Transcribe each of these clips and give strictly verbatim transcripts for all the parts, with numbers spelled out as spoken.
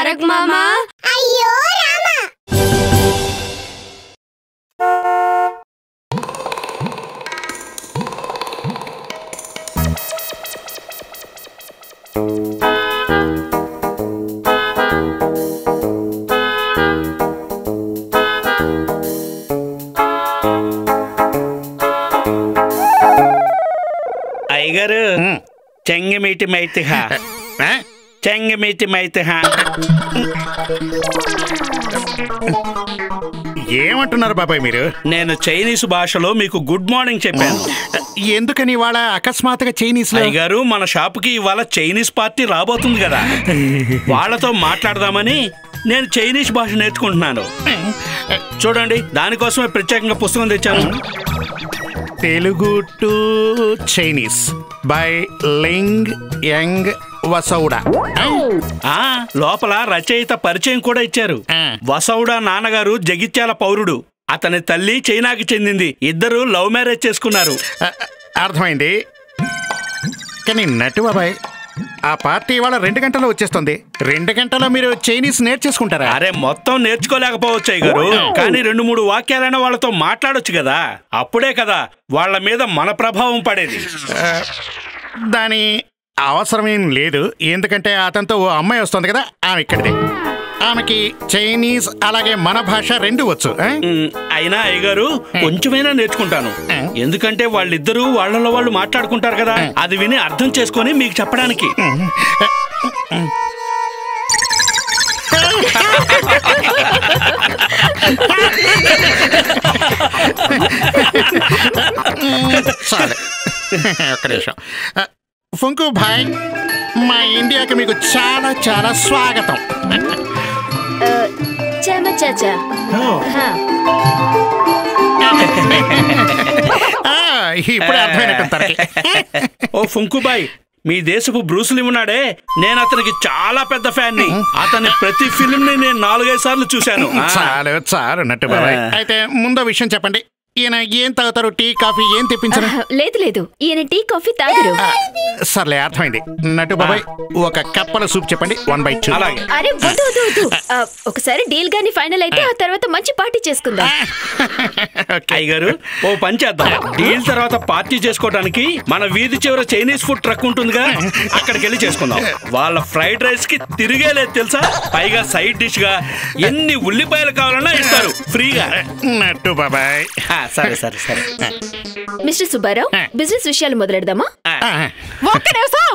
తారక్ మామా అయ్యో రామా అయ్యగారు చెంగమీటి మైతిహా చెంగమీటి మైతిహా ఏమంటున్నారు బాబాయ్ మీరు? నేను చైనీస్ భాషలో మీకు గుడ్ మార్నింగ్ చెప్పాను. ఎందుకని ఇవాళ అకస్మాత్తుగా చైనీస్? అయ్యగారు మన షాపుకి ఇవాళ చైనీస్ పార్టీ రాబోతుంది కదా, వాళ్ళతో మాట్లాడదామని నేను చైనీస్ భాష నేర్చుకుంటున్నాను. చూడండి, దానికోసమే ప్రత్యేకంగా పుస్తకం తెచ్చాను. Telugu to Chinese by Ling Yang వసౌడా. ఆ లోపల రచయిత పరిచయం కూడా ఇచ్చారు. వసౌడా నాన్నగారు జగిత్యాల పౌరుడు, అతని తల్లి చైనాకి చెందింది. ఇద్దరు లవ్ మ్యారేజ్ చేసుకున్నారు. అర్థమైంది. కానీ నటు బాబాయ్, ఆ పార్టీ ఇవాళ రెండు గంటల్లో వచ్చేస్తుంది. రెండు గంటల్లో మీరు చైనీస్ నేర్చేసుకుంటారా? అరే మొత్తం నేర్చుకోలేకపోవచ్చు అయ్యగారు, కానీ రెండు మూడు వాక్యాలైనా వాళ్ళతో మాట్లాడొచ్చు కదా. అప్పుడే కదా వాళ్ళ మీద మన ప్రభావం పడేది. దాని అవసరమేం లేదు, ఎందుకంటే అతనితో ఓ అమ్మాయి వస్తుంది కదా, ఆమె ఇక్కడిదే. ఆమెకి చైనీస్ అలాగే మన భాష రెండు వచ్చు. అయినా అయ్యగారు కొంచెమైనా నేర్చుకుంటాను, ఎందుకంటే వాళ్ళిద్దరూ వాళ్ళలో వాళ్ళు మాట్లాడుకుంటారు కదా, అది విని అర్థం చేసుకొని మీకు చెప్పడానికి. సరే ఒక్క నిమిషం. ఫుంకు భాయ్, మా ఇండియాకి మీకు చాలా చాలా స్వాగతం. చాచా ఇప్పుడు అర్థమైనట్టు. ఓ ఫుంకుబాయ్, మీ దేశపు బ్రూస్లీ ఉన్నాడే, నేను అతనికి చాలా పెద్ద ఫ్యాన్ ని. అతని ప్రతి ఫిల్మ్ ని నేను నాలుగైదు సార్లు చూశాను. చాలు చాలు నట్టు బాబాయ్. అయితే ముందో విషయం చెప్పండి, ఈయన ఏం తాగుతారు? టీ కాఫీ ఏం తెప్పించరు? లేదు లేదు, ఈయన టీ కాఫీ తాగరు. సర్లే అర్థమైంది. నటు బాబాయ్, ఒక కప్పల సూప్ చెప్పండి, వన్ బై టూ. అలాగే. అరే వద్దు వద్దు వద్దు, ఒకసారి డీల్ గాని ఫైనల్ అయితే ఆ తర్వాత మంచి పార్టీ చేసుకుందాం. అయ్యగారు ఓ పని చేద్దాం, డీల్ తర్వాత పార్టీ చేసుకోవడానికి మన వీధి చివర చైనీస్ ఫుడ్ ట్రక్ ఉంటుందిగా, అక్కడికి వెళ్ళి చేసుకుందాం. వాళ్ళ ఫ్రైడ్ రైస్ కి తిరిగేలేదు తెలుసా, పైగా సైడ్ డిష్ గా ఎన్ని ఉల్లిపాయలు కావాలన్నా ఇస్తారు ఫ్రీగా. నట్టు బాబాయ్. సరే సరే సరే. మిస్టర్ సుబ్బారావు, బిజినెస్ విషయాలు మొదలెడదామా? ఒక్క నిమిషం.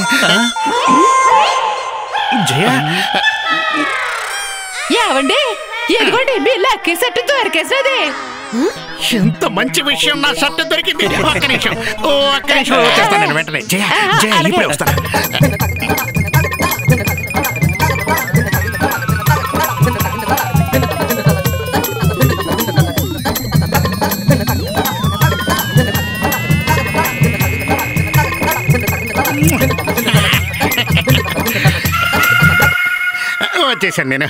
ఏవండి, ఎదుగోండి మీ లక్కీ సెట్ దొరికేసినది. ఎంత మంచి విషయం, నా షర్ట్ దొరికింది. ఒక్క నిమిషం ఒక్క నిమిషం వచ్చేస్తాను నేను వెంటనే. జయ జయ ఇప్పుడే వస్తాను. వచ్చేసాను నేను.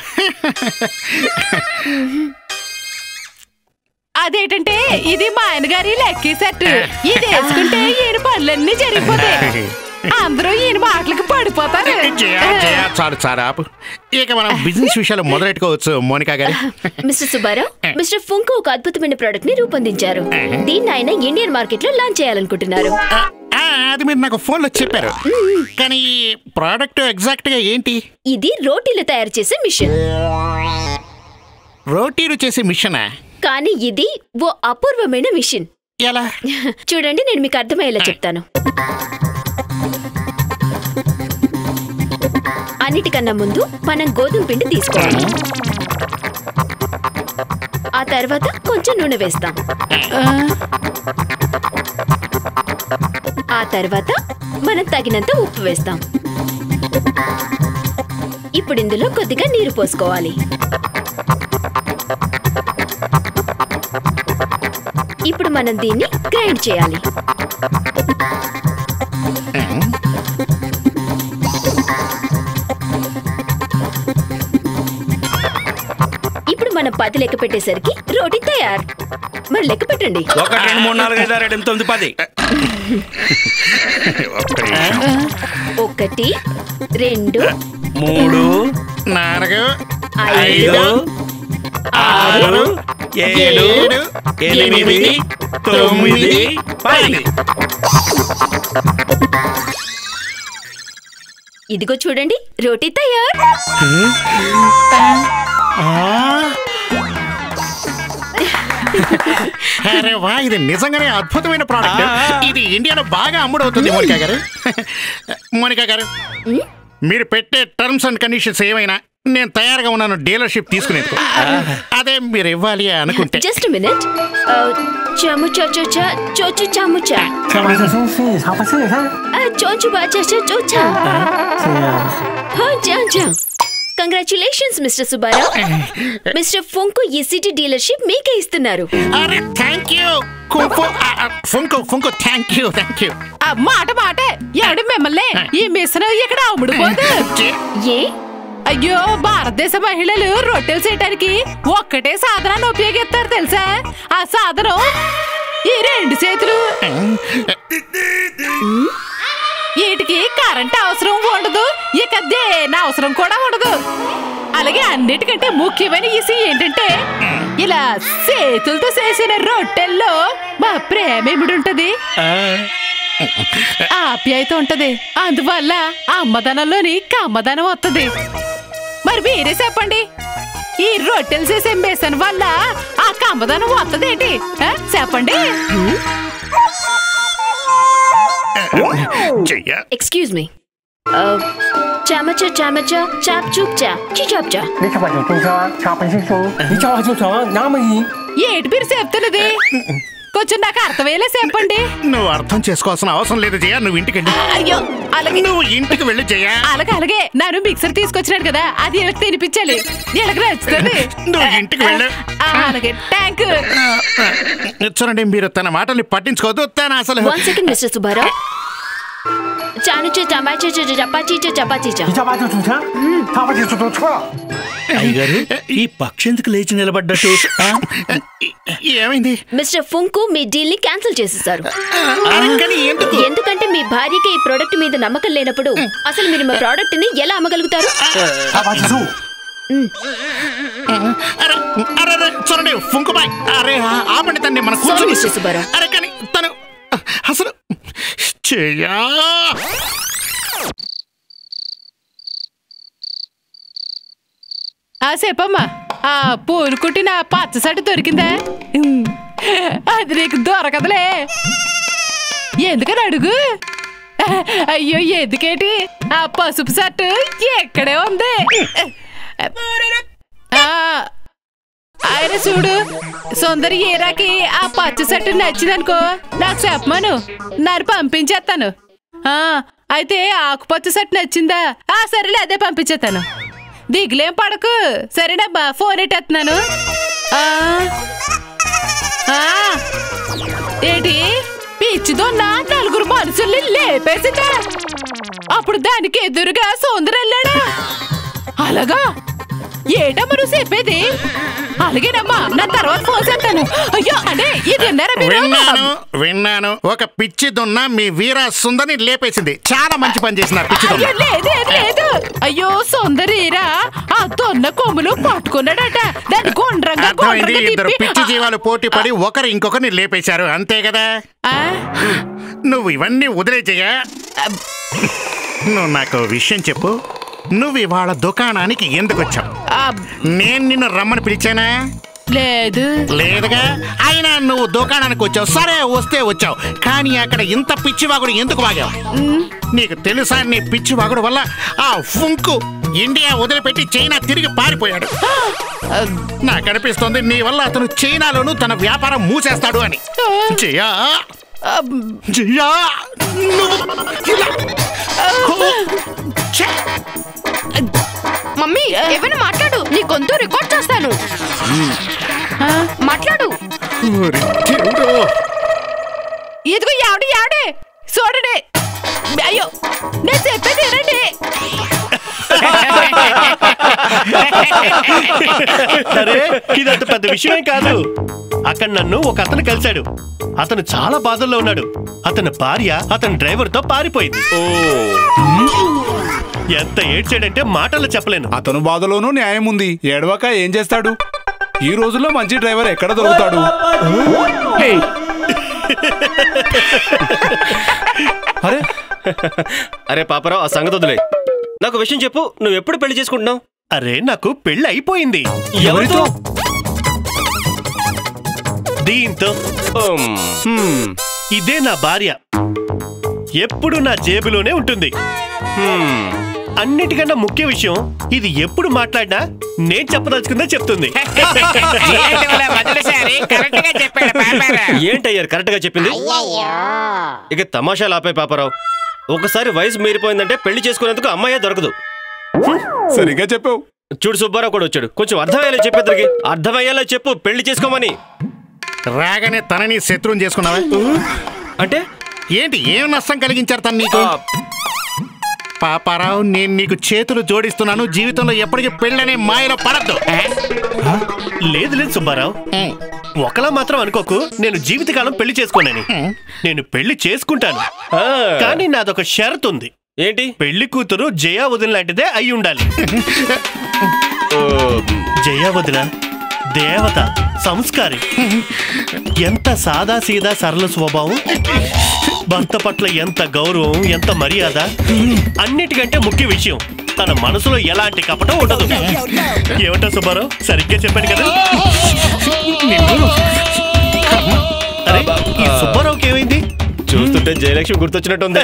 అదేంటంటే ఇది మా ఆయన గారి లక్కీ సెట్. ఇది వేసుకుంటే ఈయన పనులన్నీ జరిగిపోతాయి, అందరూ ఈయన మాటలకు పడిపోతారు. చాలు చాలు ఆపు, ఇక మనం బిజినెస్ విషయాలు మొదలెట్టుకోవచ్చు. మోనికా గారు. మిస్టర్ సుబ్బారావు, మిస్టర్ ఫుంకు ఒక అద్భుతమైన ప్రోడక్ట్ ని రూపొందించారు. దీన్ని ఆయన ఇండియన్ మార్కెట్ లో లాంచ్ చేయాలనుకుంటున్నారు. అది మీరు నాకు ఫోన్ లో చెప్పారు, కానీ ప్రోడక్ట్ ఎగ్జాక్ట్ గా ఏంటి? ఇది రోటీలు తయారు చేసే మిషన్. రోటీలు చేసే మిషనా? కానీ ఇది ఓ అపూర్వమైన మిషన్. ఎలా? చూడండి, నేను మీకు అర్థమయ్యేలా చెప్తాను. అన్నిటికన్నా ముందు మనం గోధుమ పిండి తీసుకోవాలి. ఆ తర్వాత కొంచెం నూనె వేస్తాం. ఆ తర్వాత మనం తగినంత ఉప్పు వేస్తాం. ఇప్పుడు ఇందులో కొద్దిగా నీరు పోసుకోవాలి. ఇప్పుడు మనం దీన్ని గ్రైండ్ చేయాలి. ఇప్పుడు మనం పది లెక్క పెట్టేసరికి రోటీ తయారు. మరి లెక్క పెట్టండి. ఒకటి రెండు మూడు నాలుగు ఐదు ఆరు ఏడు తొమ్మిది పది. ఒకటి రెండు మూడు నాలుగు ఐదు ఆరు ఏడు ఎనిమిది తొమ్మిది పది. ఇదిగో చూడండి, రోటీ తయారు. అరే వా, ఇది నిజంగానే అద్భుతమైన ప్రోడక్ట్. ఇది ఇండియాలో బాగా అమ్ముడవుతుంది. మోనికా గారు, మోనికా గారు, మీరు పెట్టే టర్మ్స్ అండ్ కండిషన్స్ ఏమైనా నేను తయారుగా ఉన్నాను డీలర్షిప్ తీసుకునేందుకు. అదే మీరు ఇవ్వాలి అనుకుంటే. Just minute. చాముచా చోచా చోచు చాముచా చోచు బాచా చోచా. Congratulations mister Subbarao. మిస్టర్ ఫుంకు ఈ సిటీ డీలర్షిప్ మీకే ఇస్తున్నారు. అరే థ్యాంక్ యూ ఫుంకు ఫుంకు థ్యాంక్ యూ థ్యాంక్ యూ. మాట మాటే ఎవడి మిమ్మల్ని ఈ మిషన్ ఇక్కడ అమ్ముడుపోదు. ఏ అయ్యో, భారతదేశ మహిళలు రొట్టెలు చేయటానికి ఒక్కటే సాధనాన్ని ఉపయోగిస్తారు తెలుసా? ఆ సాధనం ఈ రెండు చేతులు. వీటికి కరెంట్ అవసరం ఉండదు, ఇక దేని అవసరం కూడా ఉండదు. అలాగే అన్నిటికంటే ముఖ్యమైన విషయం ఏంటంటే, ఇలా చేతులతో చేసిన రొట్టెల్లో మా ప్రేమ ఏమిడి ఉంటది, ఆప్యాయత ఉంటది. అందువల్ల అమ్మదనంలోని కమ్మదనం వస్తుంది. మరి మీరే చెప్పండి, ఈ రొట్టెలు చేసే మిషన్ వల్ల ఆ కమ్మదనం వస్తుందేంటి? చెప్పండి. Excuse me. చామచా చామచా చాప్ చూప్ చా చిచాప్ చా. ఏంటి మీరు చెప్తున్నది? కొంచెం నాకు అర్థమయ్యేలా చెప్పండి. నువ్వు అర్థం చేసుకోవాల్సిన అవసరం లేదు జయ, నువ్వు ఇంటికి వెళ్ళి. అయ్యో, అలాగే నువ్వు ఇంటికి వెళ్ళి జయ. అలాగే అలాగే నన్ను మిక్సర్ తీసుకొచ్చినాడు కదా, అది ఎవరికి తినిపించాలి, ఎలాగ నచ్చుతుంది. నువ్వు ఇంటికి వెళ్ళి. అలాగే థ్యాంక్ యూ. చూడండి, మీరు తన మాటల్ని పట్టించుకోవద్దు. తన అసలు వన్ సెకండ్ మిస్టర్ సుబ్బారావు. చానుచే చపాచే చపాచీచే చపాచీచా. అయ్యగారు, ఈ పక్షి ఎందుకు లేచి నిలబడ్డట్టు? ఏమైంది? మిస్టర్ ఫుంకు మీ డీల్ ని క్యాన్సిల్ చేసేసారు. ఎందుకు? ఎందుకంటే మీ భార్యకి ఈ ప్రోడక్ట్ మీద నమ్మకం లేనప్పుడు అసలు మీరు మా ప్రోడక్ట్ ని ఎలా అమ్మగలుగుతారు? చూడండి ఫుంకుబాయ్, అరే ఆపండి తన్ని, మన కూర్చొని. అరే కానీ తను అసలు చెయ్యా. ఆ చెప్పమ్మా, ఆ పూలు కుట్టిన పచ్చసటి దొరికిందా? అది నీకు దొరకదులే. ఎందుకని అడుగు. అయ్యో ఎందుకేటి, ఆ పసుపు షర్టు ఎక్కడే ఉంది. ఆయన చూడు, సుందరి ఏరాకి ఆ పచ్చ షర్టు నచ్చిందనుకో నాకు చెప్పమను, నన్ను పంపించేస్తాను. అయితే ఆకుపచ్చ షర్టు నచ్చిందా? ఆ సరేలే, అదే పంపించేస్తాను. దిగులేం పడకు సరేనబ్బా, ఫోన్ ఎట్టేస్తున్నాను. ఏంటి పిచ్చిదోన్న నలుగురు మనుషుల్ని లేపేసిందా? అప్పుడు దానికి ఎదురుగా సౌందర్య వెళ్ళాడా? అలాగా ఏటమ్మా నువ్వు చెప్పేది? అలాగేనమ్మా, నా తర్వాత ఫోన్ చేస్తాను. అయ్యో అంటే ఇది విన్నాను విన్నాను ఒక పిచ్చి దున్న మీ వీరా సుందరిని లేపేసింది. చాలా మంచి పని చేసినారు. లేదు లేదు, అయ్యో సుందరీరా ఆ దొన్న కొమ్ములు పట్టుకున్నాడట. దాని గుండ్రంగా ఇద్దరు పిచ్చి జీవాలు పోటీ పడి ఒకరు ఇంకొకరిని లేపేశారు, అంతే కదా? నువ్వు ఇవన్నీ వదిలేజయ్య. నువ్వు నాకు విషయం చెప్పు, నువ్వు ఇవాళ దుకాణానికి ఎందుకు వచ్చావు? నేను నిన్ను రమ్మని పిలిచానా? లేదు. లేదుగా. అయినా నువ్వు దుకాణానికి వచ్చావు, సరే వస్తే వచ్చావు, కానీ అక్కడ ఇంత పిచ్చివాగుడు ఎందుకు వాగావు? నీకు తెలుసా, నీ పిచ్చివాగుడు వల్ల ఆ ఫుంకు ఇండియా వదిలిపెట్టి చైనా తిరిగి పారిపోయాడు. నాకు అనిపిస్తోంది నీ వల్ల అతను చైనాలోనూ తన వ్యాపారం మూసేస్తాడు అని. జయా జయా మమ్మీ ఏమైనా మాట్లాడు, నీ గొంతు రికార్డ్ చేస్తాను. మాట్లాడు. ఇదిగో యావడి యావడే చూడండి. అయ్యో నేను చెప్పేది రండి. అరే ఇదంత పెద్ద విషయమే కాదు. అక్కడ నన్ను ఒక అతను కలిశాడు. అతను చాలా బాధల్లో ఉన్నాడు. అతని భార్య అతని డ్రైవర్ తో పారిపోయింది. ఎంత ఏడ్చాడంటే మాటలు చెప్పలేను. అతను బాధలోనూ న్యాయం ఉంది. ఏడవక ఏం చేస్తాడు? ఈ రోజుల్లో మంచి డ్రైవర్ ఎక్కడ దొరుకుతాడు? అరే అరే పాపరావు, ఆ సంగతి వదిలే. నాకు విషయం చెప్పు, నువ్వు ఎప్పుడు పెళ్లి చేసుకుంటున్నావు? అరే నాకు పెళ్లి అయిపోయింది. ఎవరితో? దీంతో. ఇదే నా భార్య. ఎప్పుడు నా జేబులోనే ఉంటుంది. అన్నిటికన్నా ముఖ్య విషయం, ఇది ఎప్పుడు మాట్లాడినా నేను చెప్పదలుచుకుందా చెప్తుంది. ఏంటయ్యారు కరెక్ట్ గా చెప్పింది? ఇక తమాషాలు ఆపే పాపరావు. ఒకసారి వయసు మీరిపోయిందంటే పెళ్లి చేసుకునేందుకు అమ్మాయే దొరకదు. సరిగా చెప్పావు. చూడు సుబ్బారావు కూడా వచ్చాడు. కొంచెం అర్థమయ్యేలా చెప్పేద్దరికి. అర్థమయ్యేలా చెప్పు, పెళ్లి చేసుకోమని. రాగానే తనని శత్రువుని చేసుకున్నావా? అంటే ఏంటి, ఏం నష్టం కలిగించారు తను నీకు? పాపారావు, నేను నీకు చేతులు జోడిస్తున్నాను. జీవితంలో ఎప్పటికీ పెళ్ళనే మాయలో పడద్దు. లేదు లేదు సుబ్బారావు, ఒకలా మాత్రం అనుకోకు. నేను జీవితకాలం పెళ్లి చేసుకోనని. నేను పెళ్లి చేసుకుంటాను, కానీ నాదొక షరతు ఉంది. ఏంటి? పెళ్లి కూతురు జయా వదిన లాంటిదే అయి ఉండాలి. జయా వదిన దేవత, సంస్కారి, ఎంత సాదా సీదా సరళ స్వభావం, భర్త పట్ల ఎంత గౌరవం, ఎంత మర్యాద. అన్నిటికంటే ముఖ్య విషయం, తన మనసులో ఎలాంటి కపటం ఉండదు. ఏమంటా సుబ్బారావు, సరిగ్గా చెప్పాను కదా? అరే ఈ సుబ్బారావుకి ఏమైంది? చూస్తుంటే జయలక్ష్మి గుర్తొచ్చినట్టుంది.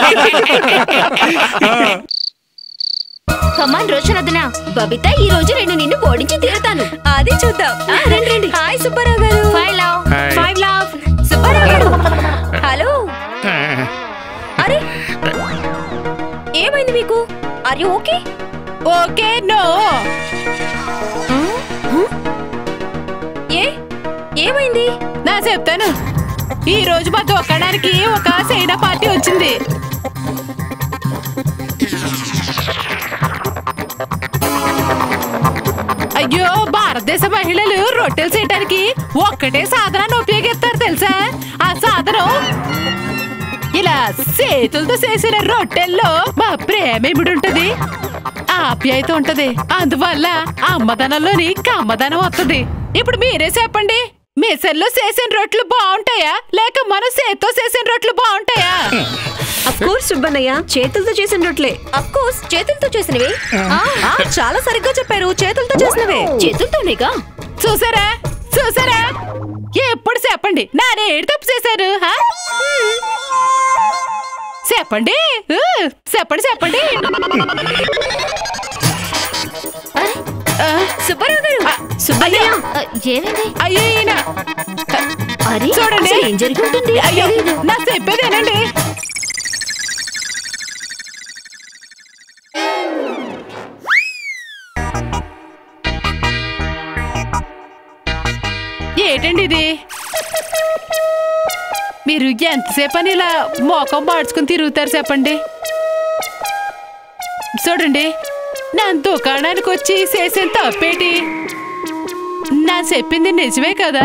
కమాన్ రోషనదనా, బబిత ఈ రోజు నేను నిన్ను ఓడించి తీరుతాను. అది చూద్దాం. రండి రండి. Hi Subbarao garu. Five love. Five love. Subbarao garu. Hello. అరే ఏమైంది మీకు? Are you okay? Okay no. ఏ ఏమైంది? నా చెప్తాను. ఈ రోజు మా దుకాణానికి ఒక సైనా పార్టీ వచ్చింది. అయ్యో, భారతదేశ మహిళలు రొట్టెలు చేయడానికి ఒక్కటే సాధనాన్ని ఉపయోగిస్తారు తెలుసా? ఆ సాధనం ఇలా చేతులతో చేసిన రొట్టెల్లో మా ప్రేమ ఇమిడి ఉంటది, ఆప్యాయత ఉంటది. అందువల్ల అమ్మదనంలోని కమ్మదనం వస్తుంది. ఇప్పుడు మీరే చెప్పండి, మిషన్లో చేసిన రొట్టెలు బాగుంటాయా లేక మన చేతితో చేసిన రొట్టెలు బాగుంటాయా? అఫ్ కోర్స్ సుబ్బన్నయ్య, చేతులతో చేసిన రొట్టెలే. అఫ్ కోర్స్ చేతులతో చేసినవే. చాలా సరిగ్గా చెప్పారు, చేతులతో చేసినవే. చేతులతోనేగా. చూసారా చూసారా? ఎప్పుడు చెప్పండి, నానే ఏడు తప్పు చేశారు? చెప్పండి చెప్పండి చెప్పండి. సుబ్బారావు గారు. సుబ్బయ్య ఏమైంది? అయ్యో చూడండి, ఏం జరుగుతుంది? అయ్యో నా చెప్పేదేనండి. ఏంటండి ఇది? మీరు ఎంతసేపు అని ఇలా మోకం మార్చుకుని తిరుగుతారు చెప్పండి? చూడండి, నా దుకాణానికి వచ్చి చేసిన తప్పేటి? నా చెప్పింది నిజమే కదా?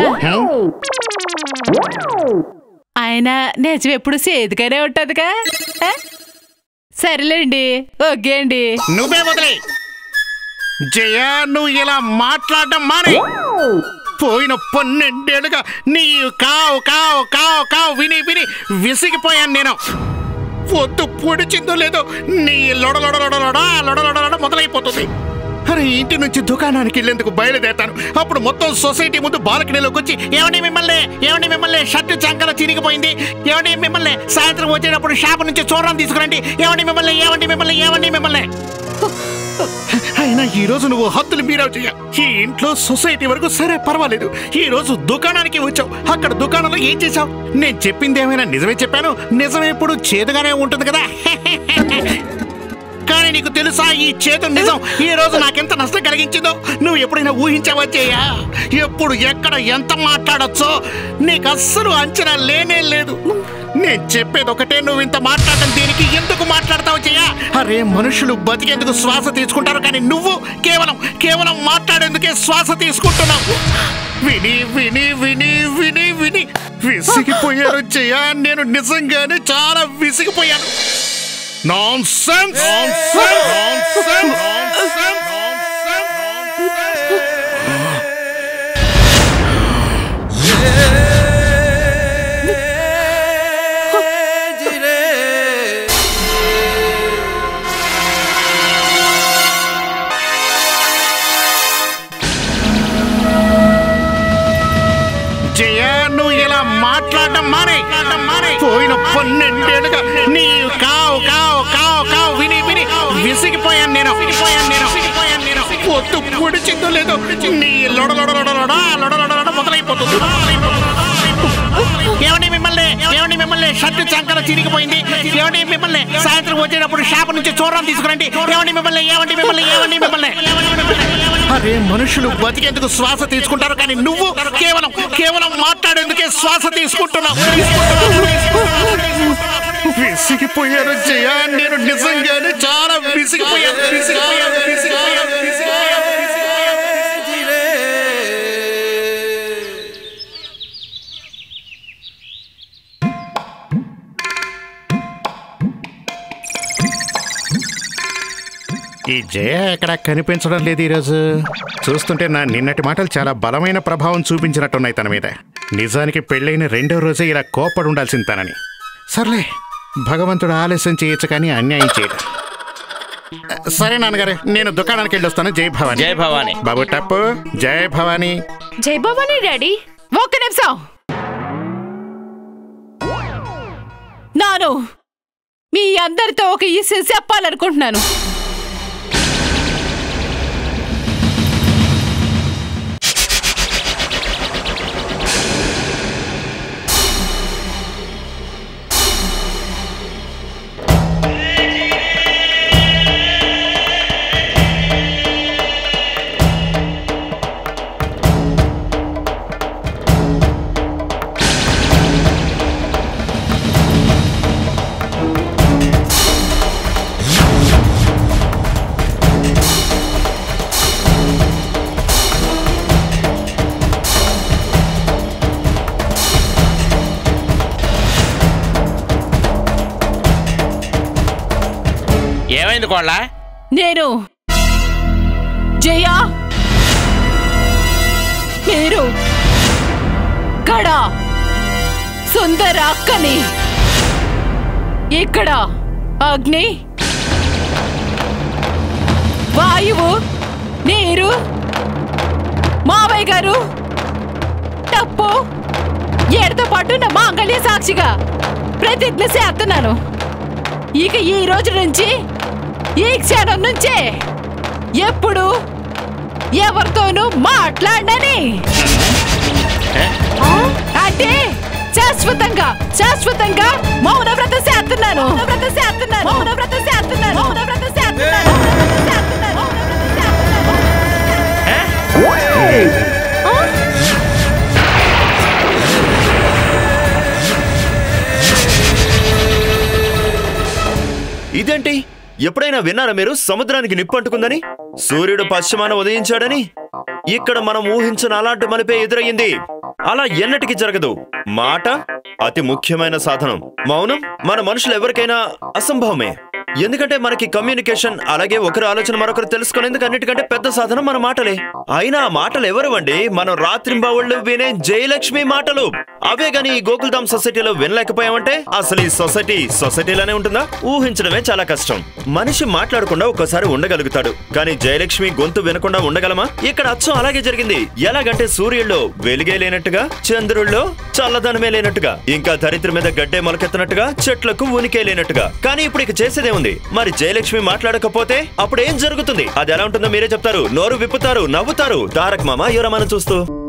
ఆయన నిజం ఎప్పుడు సేదుగానే ఉంటదిగా. సరేలేండి, ఓకే అండి. నువ్వే వదిలే జయా, నువ్వు ఇలా మాట్లాడడం మానే. పోయిన పన్నెండేళ్ళుగా నీ కావు కావు కావు కావు విని విని విసిగిపోయాను నేను. వద్దు పొడిచిందో లేదో నీ లొడలొడలొడలొడా లొడలొడలొడ మొదలైపోతుంది. అరే ఇంటి నుంచి దుకాణానికి వెళ్ళేందుకు బయలుదేరతాను. అప్పుడు మొత్తం సొసైటీ ముందు బాల్కనీలోకి వచ్చి ఏమండి మిమ్మల్ని ఏమండి మిమ్మల్ని షర్టు చంకల చిరిగిపోయింది, ఏమండి మిమ్మల్ని సాయంత్రం వచ్చేటప్పుడు షాప్ నుంచి చూడడం తీసుకురండి, ఏమండి మిమ్మల్ని ఏమండి మిమ్మల్ని ఏమండి మిమ్మల్ని. అయినా ఈ రోజు నువ్వు హద్దులు మీరావు చెయ్య. ఈ ఇంట్లో సొసైటీ వరకు సరే పర్వాలేదు, ఈ రోజు దుకాణానికి వచ్చావు. అక్కడ దుకాణంలో ఏం చేసావు? నేను చెప్పింది ఏమైనా నిజమే చెప్పాను? నిజం ఎప్పుడు చేదుగానే ఉంటుంది కదా. కానీ నీకు తెలుసా ఈ చేదు నిజం ఈ రోజు నాకెంత నష్టం కలిగించిందో? నువ్వు ఎప్పుడైనా ఊహించావా చెయ్యా? ఎప్పుడు ఎక్కడ ఎంత మాట్లాడొచ్చో నీకు అస్సలు అంచనా లేనే లేదు. నేను చెప్పేది ఒకటే, నువ్వు ఇంత మాట్లాడటం దేనికి? ఎందుకు మాట్లాడతావు చెయ్యా? అరే మనుషులు బతికేందుకు శ్వాస తీసుకుంటారు, కానీ నువ్వు కేవలం కేవలం మాట్లాడేందుకే శ్వాస తీసుకుంటున్నావు. విని విని విని విని విని విసిగిపోయాను చెయ్యా. నేను నిజంగానే చాలా విసిగిపోయాను. నాన్సెన్స్ నాన్సెన్స్ నాన్సెన్స్ మాట్లాడడం మానే పోయిన పన్నెండేళ్ళుగా నీ కావు కావు కావు కావు విని విని విసిగిపోయాను నేను విసిగిపోయాను నేను విసిగిపోయాను నేను పొత్తు పొడిచిందో లేదో నీ లొడ లొడ లొడ లొడ లొడ లొడ లొడ మొదలైపోతుంది ఏమండి మిమ్మల్ని ఏమండి మిమ్మల్ని షర్టు చంకర చిరిగిపోయింది ఏమండి మిమ్మల్ని సాయంత్రం వచ్చేటప్పుడు షాప్ నుంచి చూడడం తీసుకురండి ఏమండి మిమ్మల్ని ఏమండి మిమ్మల్ని ఏమండి మిమ్మల్ని అరే మనుషులు బతికేందుకు శ్వాస తీసుకుంటారు కానీ నువ్వు కేవలం కేవలం మాట్లాడేందుకే శ్వాస తీసుకుంటున్నావు విసిగిపోయాను జయ నేను నిజంగానే చాలా విసిగిపోయాను విసిగిపోయాను విసిగిపోయాను విసిగిపోయాను ఈ జయ ఎక్కడ కనిపించడం లేదు ఈరోజు చూస్తుంటే నా నిన్నటి మాటలు చాలా బలమైన ప్రభావం చూపించినట్టున్నాయి తన మీద నిజానికి పెళ్ళైన రెండో రోజే ఇలా కోప్పడి ఉండాల్సింది తనని సర్లే భగవంతుడు ఆలస్యం చేయొచ్చు కానీ అన్యాయం చేయడు సరే నాన్నగారు నేను దుకాణానికి వెళ్ళి వస్తాను జై భవాని జై భవాని బాబు టప్పు జై భవాని జై భవాని డాడీ ఒక్క నిమిషం నాను మీ అందరితో ఒక విషయం చెప్పాలనుకుంటున్నాను ఏమైంది కోళ్ళ నేను జయా మీరు కడ సుందర అక్కని ఇక్కడ అగ్ని వాయువు నీరు మావయ్య గారు తప్పు ఏడుతో పాటు నా మాంగళ్య సాక్షిగా ప్రతిజ్ఞ చేస్తున్నాను ఇక ఈ రోజు నుంచి ఈ క్షణం నుంచే ఎప్పుడు ఎవరితోనూ మాట్లాడని అంటే శాశ్వతంగా శాశ్వతంగా మౌనవ్రతం చేస్తున్నాను వ్రతం చేస్తున్నాను మౌనవ్రతం చేస్తున్నాను మౌనవ్రతం చేస్తున్నాను ఇదేంటి ఎప్పుడైనా విన్నారా మీరు సముద్రానికి నిప్పంటుకుందని సూర్యుడు పశ్చిమాన ఉదయించాడని ఇక్కడ మనం ఊహించిన అలాంటి మలిపే ఎదురయ్యింది అలా ఎన్నటికీ జరగదు మాట అతి ముఖ్యమైన సాధనం మౌనం మన మనుషులు ఎవరికైనా అసంభవమే ఎందుకంటే మనకి కమ్యూనికేషన్ అలాగే ఒకరి ఆలోచన మరొకరు తెలుసుకునేందుకు అన్నిటికంటే పెద్ద సాధనం మన మాటలే అయినా ఆ మాటలు ఎవరు అండి మనం రాత్రింబావుళ్ళు వినే జయలక్ష్మి మాటలు అవే గాని ఈ గోకుల్ధామ్ సొసైటీలో వినలేకపోయామంటే అసలు ఈ సొసైటీ సొసైటీలోనే ఉంటుందా ఊహించడమే చాలా కష్టం మనిషి మాట్లాడకుండా ఒక్కోసారి ఉండగలుగుతాడు కానీ జయలక్ష్మి గొంతు వినకుండా ఉండగలమా ఇక్కడ అచ్చం అలాగే జరిగింది ఎలాగంటే సూర్యుల్లో వెలుగే లేనట్టుగా చంద్రుల్లో చల్లదనమే లేనట్టుగా ఇంకా ధరిత్రి మీద గడ్డే మొలకెత్తనట్టుగా చెట్లకు ఉనికే లేనట్టుగా కానీ ఇప్పుడు ఇక చేసేదేముంది మరి జయలక్ష్మి మాట్లాడకపోతే అప్పుడు ఏం జరుగుతుంది అది ఎలా ఉంటుందో మీరే చెప్తారు నోరు విప్పుతారు నవ్వుతారు తారక్ మామ ఎవరమని చూస్తూ